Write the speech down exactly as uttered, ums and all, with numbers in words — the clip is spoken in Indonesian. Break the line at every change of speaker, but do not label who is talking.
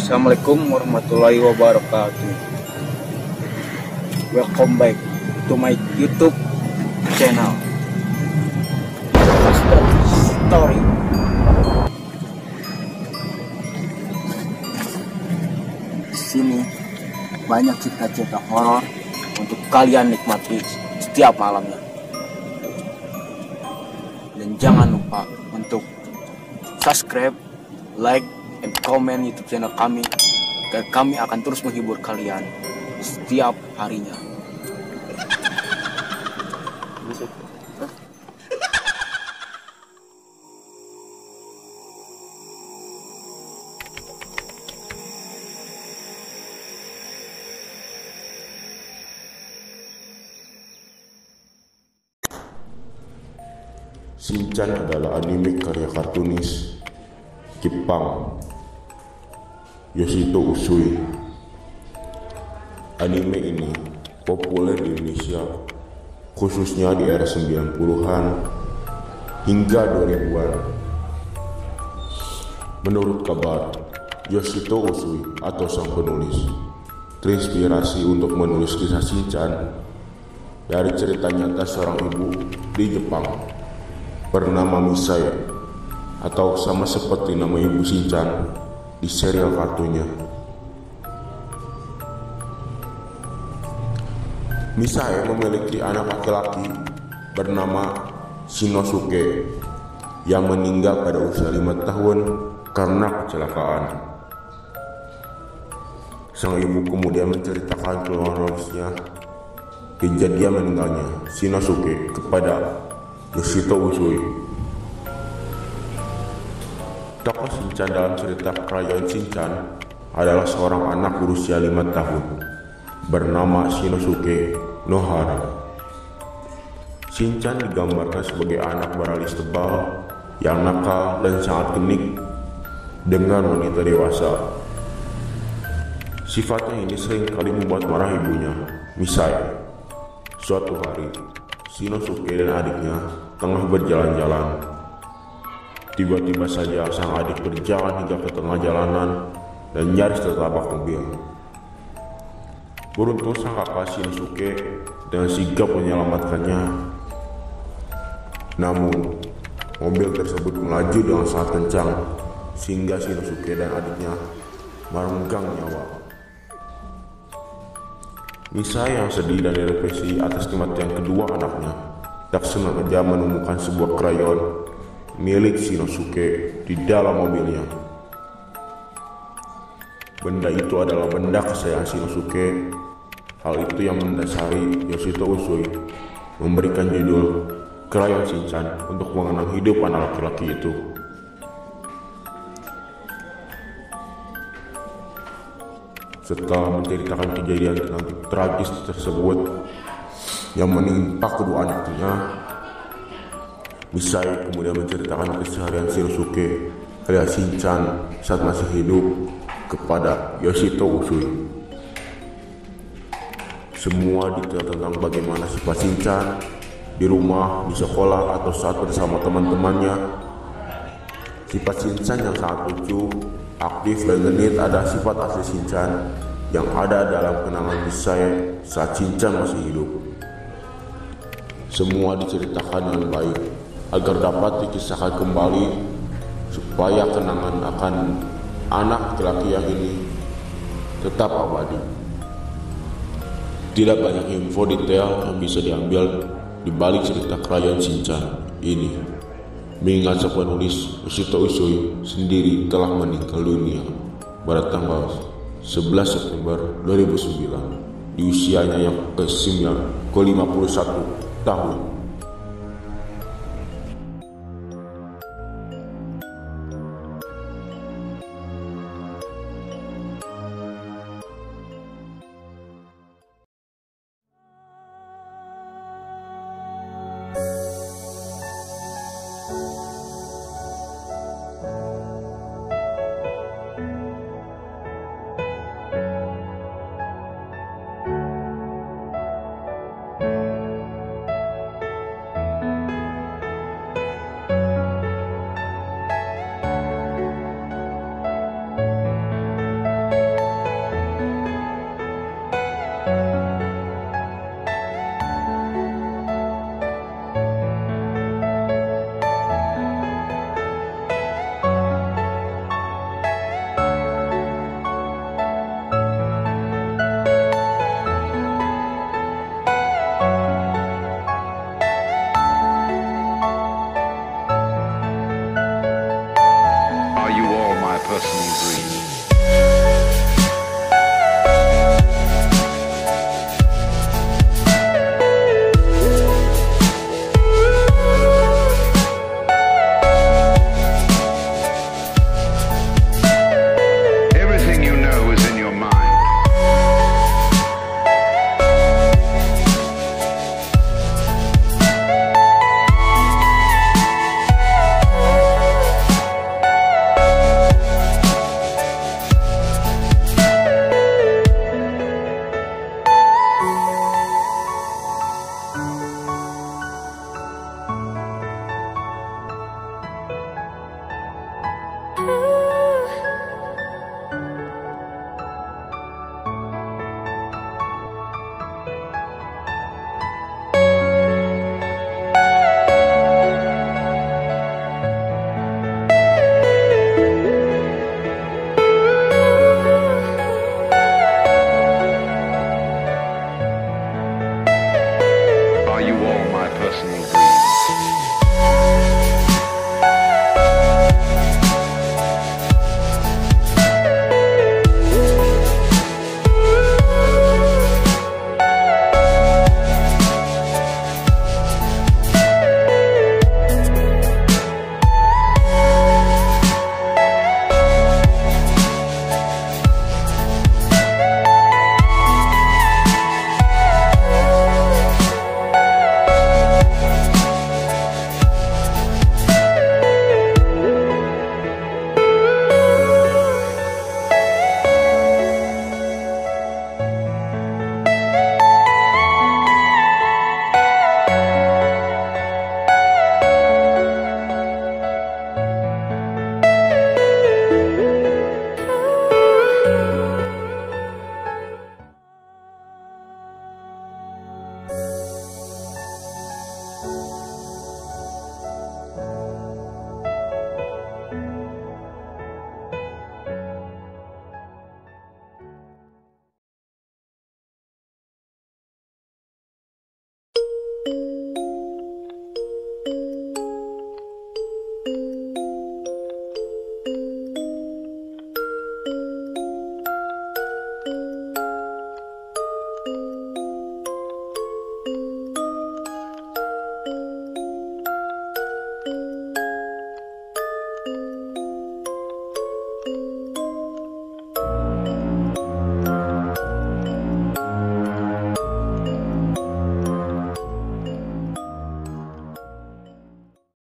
Assalamualaikum warahmatullahi wabarakatuh. Welcome back to my YouTube channel Master Story. Di sini banyak cerita-cerita horor untuk kalian nikmati setiap malamnya. Dan jangan lupa untuk subscribe, like, dan komen YouTube channel kami, agar kami akan terus menghibur kalian setiap harinya.
Shinchan adalah anime karya kartunis Jepang Yoshito Usui. Anime ini populer di Indonesia, khususnya di era sembilan puluhan hingga dua ribuan. Menurut kabar, Yoshito Usui atau sang penulis terinspirasi untuk menulis kisah Shinchan dari cerita nyata seorang ibu di Jepang bernama Misaya, atau sama seperti nama ibu Shinchan di serial kartunya. Misaya memiliki anak laki-laki bernama Shinosuke yang meninggal pada usia lima tahun karena kecelakaan. Sang ibu kemudian menceritakan kronologisnya kejadian meninggalnya Shinosuke kepada Yoshito Usui. Tokoh Shinchan dalam cerita Kerajaan Shinchan adalah seorang anak berusia lima tahun bernama Shinosuke Nohara. Shinchan digambarkan sebagai anak beralis tebal yang nakal dan sangat genik dengan wanita dewasa. Sifatnya ini sering kali membuat marah ibunya, Misaya. Suatu hari, Shinosuke dan adiknya tengah berjalan-jalan. Tiba-tiba saja sang adik berjalan hingga ke tengah jalanan dan nyaris tertabrak mobil. Beruntung sang kakak Shinosuke dengan sigap menyelamatkannya. Namun, mobil tersebut melaju dengan sangat kencang sehingga Shinosuke dan adiknya merenggang nyawa. Misaya yang sedih dan depresi atas kematian kedua anaknya tak sengaja menemukan sebuah krayon milik Shinosuke di dalam mobilnya. Benda itu adalah benda kesayangan Shinosuke. Hal itu yang mendasari Yoshito Usui memberikan judul Krayon Shinchan untuk mengenang hidup anak laki-laki itu. Setelah menceritakan kejadian tragis tersebut yang menimpa kedua anaknya, Misaya kemudian menceritakan keseharian Shinosuke alias Shinchan saat masih hidup kepada Yoshito Usui. Semua detail tentang bagaimana sifat Shinchan di rumah, di sekolah, atau saat bersama teman-temannya. Sifat Shinchan yang sangat lucu, aktif, dan genit adalah sifat asli Shinchan yang ada dalam kenangan Misaya saat Shinchan masih hidup. Semua diceritakan dengan baik agar dapat dikisahkan kembali supaya kenangan akan anak laki-laki yang ini tetap abadi. Tidak banyak info detail yang bisa diambil di balik cerita Kerajaan Shinchan ini, mengingat sang penulis Yoshito Usui sendiri telah meninggal dunia pada tanggal sebelas September dua ribu sembilan di usianya yang ke lima puluh satu tahun.
personally agree.